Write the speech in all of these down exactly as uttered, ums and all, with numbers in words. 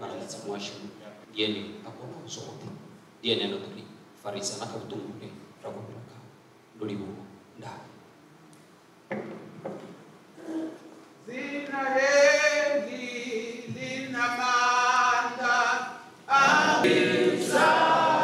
para mwashi yeni akono zote dia neno tuli farisa na kabutungule rabulaka dolibu nda zina heli lina manda amisa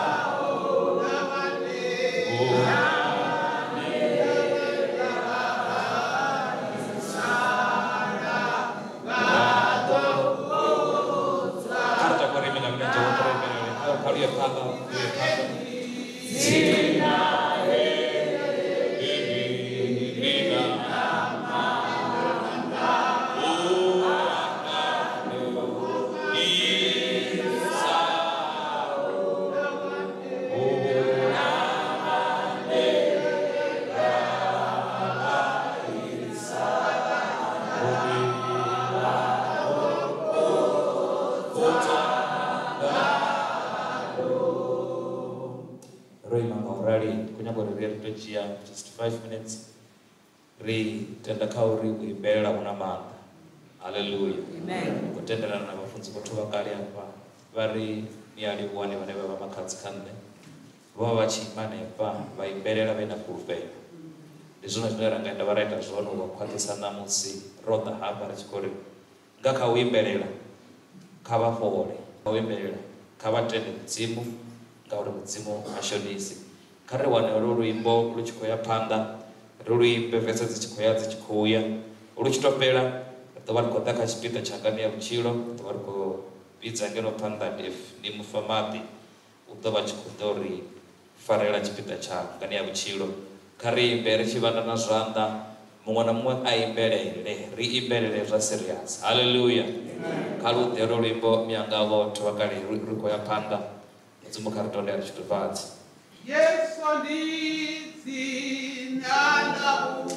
just five minutes. Ri tenda kauri kuibera unamanda. Hallelujah. Amen. Kutenda na mafunzo kutoka kali hapa. Bari ni alibuani wanebe baba katsikane. Baba bachimane pa baiberera bena kufe. Ndizona tunera ngenda bareta zona wakwate sana musi roda hapa chikore. Ngaka uimberera. Kaba fore. Uimberera. Kaba tende tsimu. Ngaure tsimu ashonisi. Kare wane ruruimbo ruchikoya panda ruruimbe vese zichikoya zichikuya uruchitopera tabari kodaka chipita changani ya buchiro tabari ko pizza ngeno panda def ni mufamati utaba chikudori farela chipita cha ngani ya buchiro kare imbere chibanda na zanda mwana mwa aimbere ri imbere za serious. Hallelujah. Amen. Kalu ruruimbo miangalo tawakali rukoya panda zumukartonde ya chituvati. Yes, on the